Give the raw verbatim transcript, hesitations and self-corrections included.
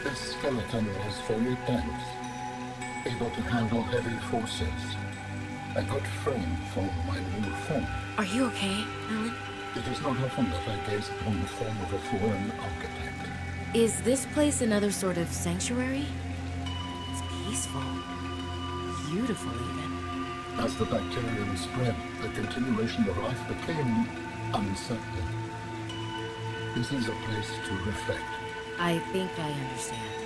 This skeleton is very dense, able to handle heavy forces. A good frame for my new form. Are you okay, Alan? It is not often that I gaze upon the form of a foreign architect. Is this place another sort of sanctuary? It's peaceful. Beautiful, even. As the bacterium spread, the continuation of life became uncertain. This is a place to reflect. I think I understand.